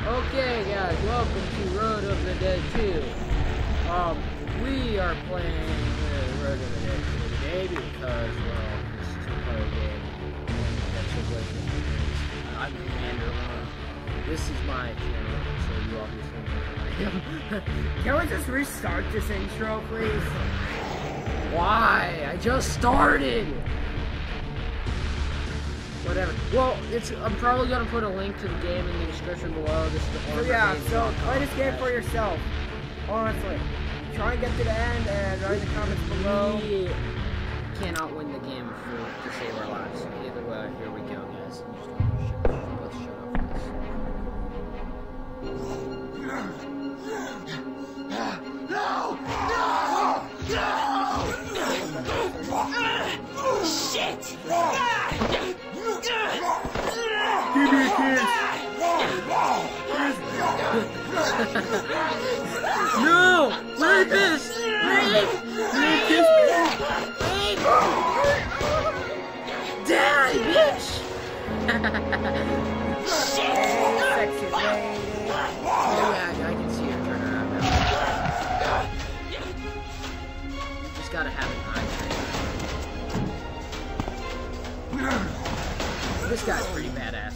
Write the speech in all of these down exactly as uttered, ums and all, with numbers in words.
Okay, guys, welcome to Road of the Dead two. Um, we are playing uh, Road of the Dead two today because, well, this is a horror game. That's what it I'm Commander One. This is my channel, so you obviously know who I am. Can we just restart this intro, please? Why? I just started! Whatever. Well, it's. I'm probably gonna put a link to the game in the description below. This is the So yeah, so play this game for yourself. Honestly, try and get to the end and write in the comments below. We cannot win the game for to save our lives. Either way, here we go, guys. Let's shut up for this. No! No! No! Shit! Give me a kiss! No! Rapist! Rape! Rape! Kiss me! Rape! Die, bitch! Sexy lady. Oh yeah, I can see her turn around now. You just gotta have an eye train. This guy's pretty badass.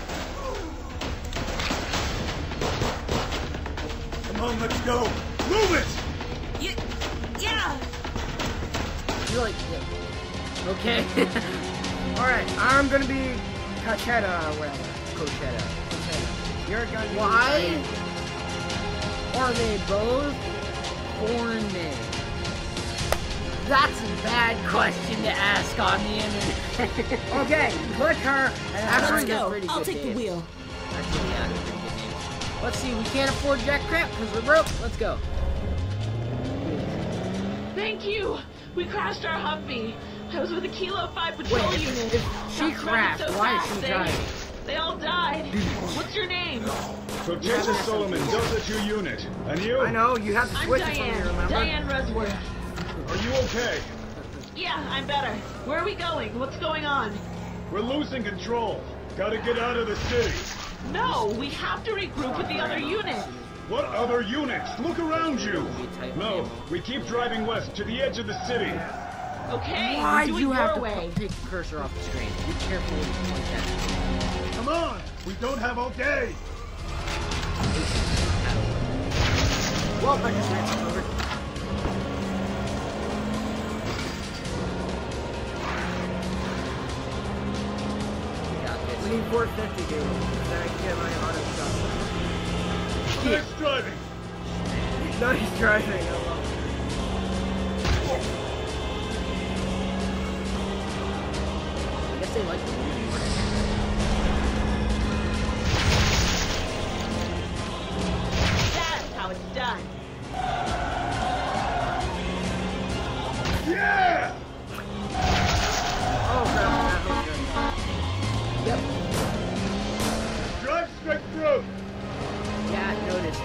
Come on, let's go! Move it! Yeah. Yeah. You like, yeah. Okay. Alright, I'm gonna be Cachetta or whatever. Cochetta. Cochetta. You're gonna be. Why are they both foreign names? That's a bad question to ask on the internet. Okay, click her and Actually, Let's they're go. pretty I'll good take the names. wheel. Actually, yeah, they're pretty good names. Let's see, we can't afford jack crap because we're broke. Let's go. Thank you! We crashed our Humvee. I was with a Kilo five patrol Wait, unit. if, if she Got crashed, so why fast, is she they- driving? They all died. What's your name? Protector Solomon, Delta two unit. And you? I know, you have to I'm switch it from me, Diane. remember? Diane Resworth. Are you okay? Yeah, I'm better. Where are we going? What's going on? We're losing control. Gotta get out of the city. No, we have to regroup with the other units. What other units? Look around you. No, we keep driving west to the edge of the city. Okay, Why do do it you have your to way. take the cursor off the screen? Be careful when you point that. Come on, we don't have all day. Well, I just ran some over. We got this. We need four fifty, dude. Then I can get my auto shot. Nice driving. No, he's driving. I love it. I guess they like the movie. That's how it's done. Yeah! Oh, crap. That Yep. Drive straight through. Yeah, I noticed.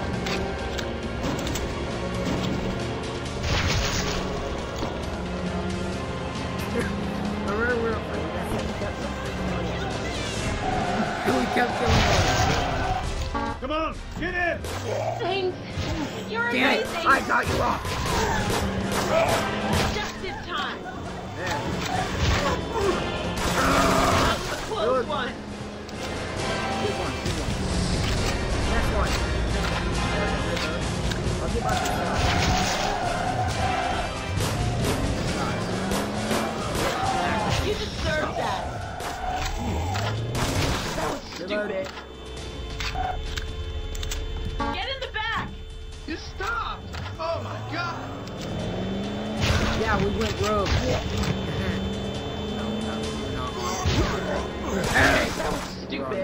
I remember we were playing We kept killing them. Come on, get in. Thanks. You're Damn it, amazing. I got you off. Just in time. Man. That was a close Good. one. Good one, good one. Next one. I'll get back to the You deserve that. That was stupid. Get in the back. You stopped. Oh my God. Yeah, we went rogue. Hey, that was stupid.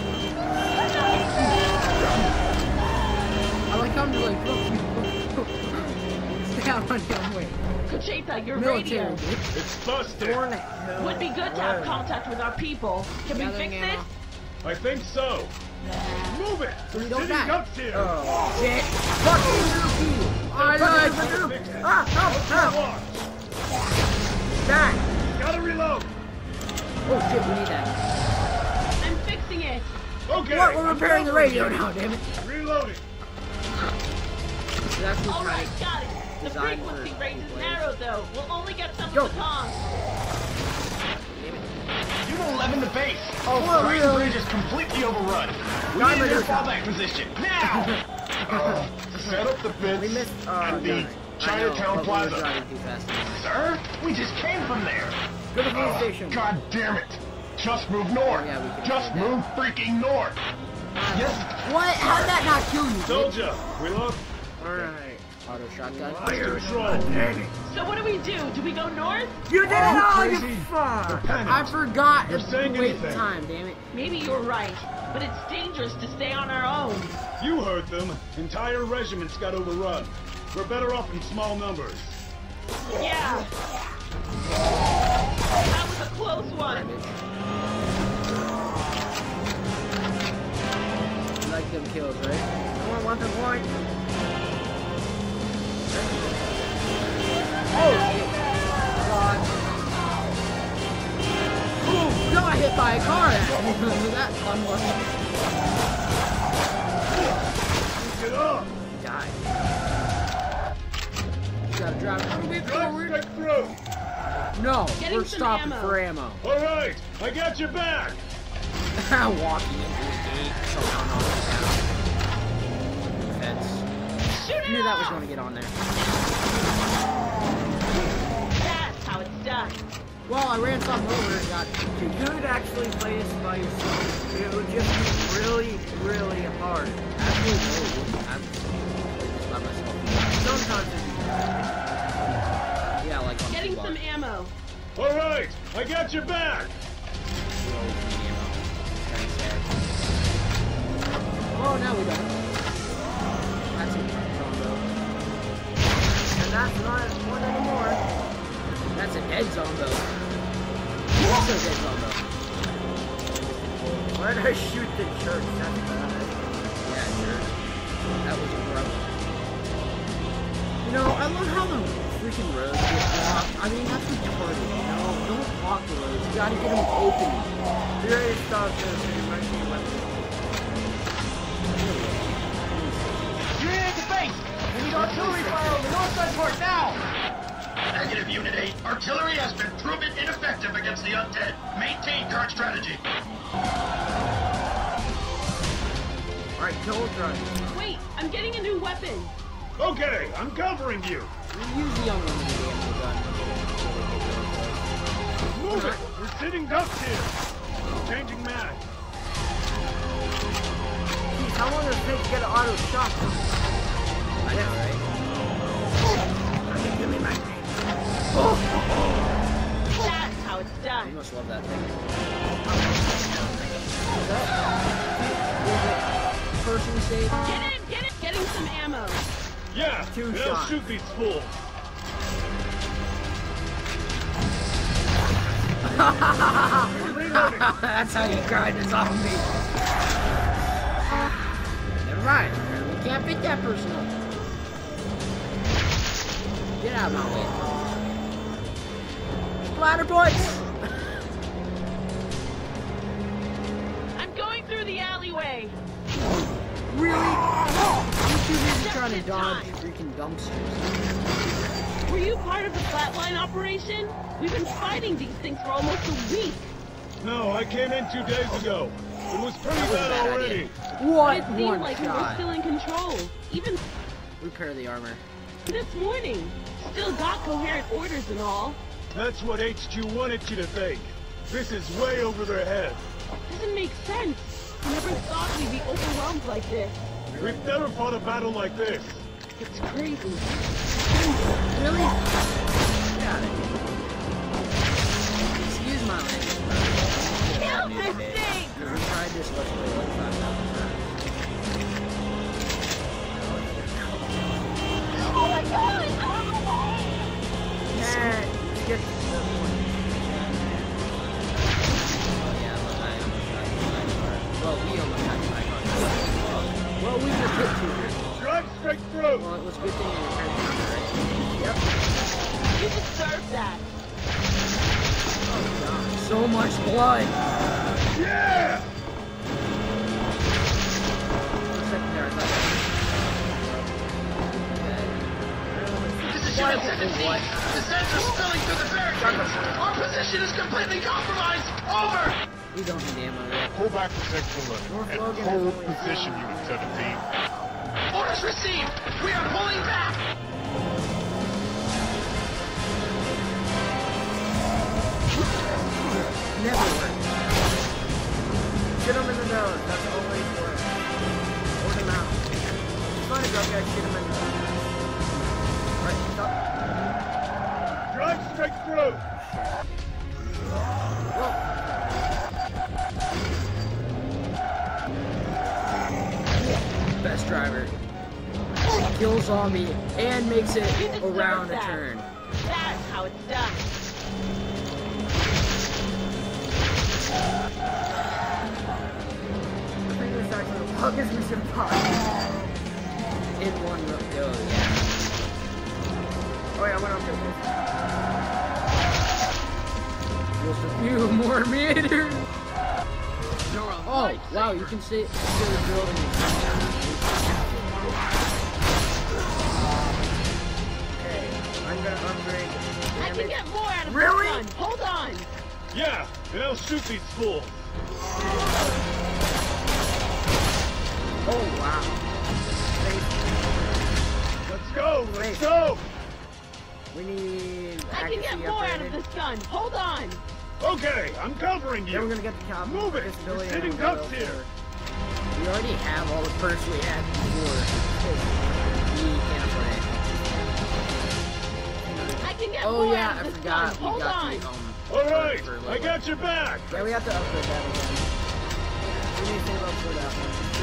I like how I'm just like, look, stay out on your way. Cocheta, your Military, radio. bitch. It's busted. Tornado. Would be good to have contact with our people. Can we Gathering fix ammo. it? I think so. Move it. So we don't City die. ducks here. Oh, Shit. Fuck you. I like you. ah, Come no, on. no. Back. Gotta reload. Oh shit, we need that. I'm fixing it. Okay. What? We're I'm repairing the covering radio you. now, damn it. Reloading. That's what All kind right, of got it. The designed frequency for range is players. narrow, though. We'll only get some Go. of the comms. Unit eleven to base. Oh, Brighton really? Bridge is completely overrun. We Diamond need a is- fallback position now. uh, set up the We fence missed, uh, and the Diamond. Chinatown I know, but we were Plaza. driving too fast. Sir, we just came from there. Go to the police Oh, station. God damn it! Just move north. Yeah, we can Just do that. move freaking north. Yes. What? How did that not kill you? Soldier, we lost Alright. Auto shotgun. control. So what do we do? Do we go north? You did it all, you crazy? fuck! I forgot You're to saying wait anything. time, damn it. Maybe you're right, but it's dangerous to stay on our own. You heard them. Entire regiments got overrun. We're better off in small numbers. Yeah. That was a close one. You like them kills, right? Come on, one to point. Oh, shit. God. Boom! Got hit by a car. That unlucky. Get up! Died. You gotta drive a bit Drive forward. straight through. No, Getting we're some stopping ammo. for ammo. All right, I got your back. Walking into the gate, somehow knocking down. Fence. Shoot it Knew that was off! going to get on there. That's how it's done. Well, I ran something over and got two. You could actually play this by yourself. It would just be really, really hard. Actually, no, it wouldn't. I've played this by myself. Sometimes it'd be Yeah, like on Getting two some bars. ammo. All right, I got your back. We always need ammo. It's kinda sad. Oh, now we don't. That's a zombo. And that's not one anymore. That's a dead zombo. Also a dead zombo. Why did I shoot the church? That's bad. Yeah, sure. That was rough. You know, I love how the freaking roads get blocked. I mean, that's retarded, you know? Don't block the roads. You gotta get them open. You ready to stop this? You might be weapons. Unit eight to base. We need artillery fire on the north side port now. Negative, Unit eight. Artillery has been proven ineffective against the undead. Maintain current strategy. Alright, kill drive. Wait, I'm getting a new weapon. Okay, I'm covering you. We use the unlimited ammo gun. Move it. We're sitting ducks here. Changing mag. Jeez, how long does it take to get an auto shot? I know, right? Give me my name. That's how it's You done. must love that thing. Person saved? Get in, get in. Getting some ammo. Yeah, Two and I'll shots. shoot these fools. That's how you grind a zombie. Never mind. We can't pick that person up. Get out of my way. Splatter points! I'm going through the alleyway. Really? I'm too busy Just trying to in dodge time. freaking dumpsters. Were you part of the flatline operation? We've been fighting these things for almost a week. No, I came in two days ago. It was pretty That was a bad bad already. idea. But What it seemed one like we were shot? still in control. Even Repair the armor. this morning. Still got coherent orders and all. That's what H Q wanted you to think. This is way over their head. Doesn't make sense. Never thought we'd be overwhelmed like this. We've never fought a battle like this. It's crazy. Really? Get out of here. Excuse my language, but Kill this thing! we tried this let's play like five thousand times. Oh my god! And get the point. Oh yeah, well, I almost got hit by a car. Well, we almost got hit by a car. Well, we just hit two. Drive straight through. Well, it was a good thing you repaired the armor, right? Yep. You deserve that. Oh god, so much blood! Yeah! Unit seventeen, What? descents are spilling through the barricades. Our position is completely compromised. Over. We don't need ammo yet. Pull back to Sector eleven and Logan is hold only position, Unit seventeen. Orders received. We are pulling back. Never works. Shoot him in the nose. That's always works. Hold him out. It's funny, bro. Guys, shoot him in the nose. Alright, stop. Drive straight through! Best driver. Kills zombie and makes it You deserve around a that. turn. That's how it's done. I think this is actually the longest mission possible. In one go, yeah. Oh yeah, I went up to Just a few more meters. Oh, wow, you can see, see the building. Okay, I'm gonna upgrade I can damage. get more out of Really? this gun. Hold on. Yeah, and I'll shoot these fools. Oh wow. Let's go, let's go! We need I can get accuracy more out of upgraded. this gun. Hold on. Okay, I'm covering Then we're you. gonna get the cop. Move it. disability You're and sitting we'll go ducks for- here. We already have all the perks we had before. We can't afford it. I can get Oh more yeah, out I of this forgot. gun. We Hold got on. the, um... All right, for I level. got your back. Yeah, we have to upgrade that again. We need to save up for that one.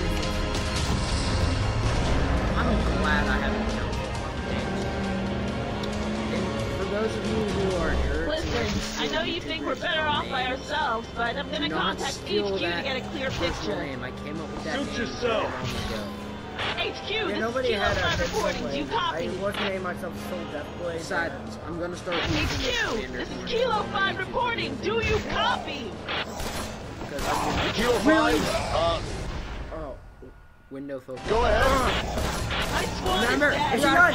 I'm glad I haven't done it. And for those of you who are nerds, Listen, I know you think we're better off by ourselves, but I'm gonna do not contact H steal Q to that get a clear personal picture. name. I came up with that Suit name yourself. very long ago. H Q, Yeah, this nobody is Kilo had a five big recordings. segue. You copy. I was gonna name myself Soul Death Blade. Besides, I'm gonna start H using Q, the standard this is one. Kilo five recording. Do you copy? Kilo five, uh, Oh, window filter. go ahead. I sworn Remember, it's dead. it's I- not-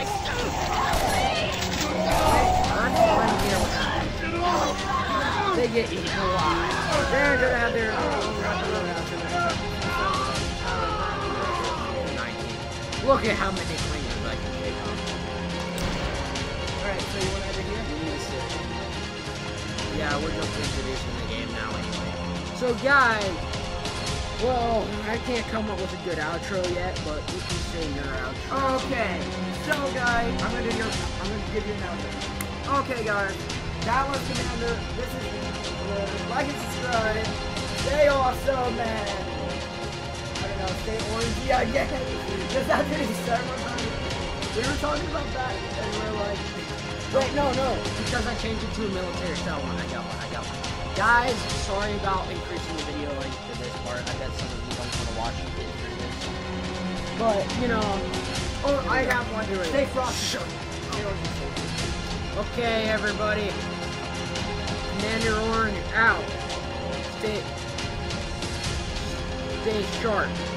I'm one here with that. They get eaten alive. They're gonna have their. nineteen. Look at how many clangers I can take off. Alright, so you wanna enter here? Yeah, we're just introducing the game now anyway. So guys, well, I can't come up with a good outro yet, but you can say your outro. Okay, so guys, I'm gonna do your, I'm gonna give you an outro. Okay, guys, that was Commander. This is uh, like and subscribe. Stay awesome, man. I don't know, stay orangey, I guess. Just after the ceremony, we were talking about that, and we we're like, Wait, no, no, because I changed it to a military style one. I got one, I got one. Guys, sorry about increasing the video length for this part. I bet some of you don't want to watch it through this. But, you know, oh, I have one. Do it. Stay frosty. okay, everybody. Commander Orange out. Stay, stay sharp.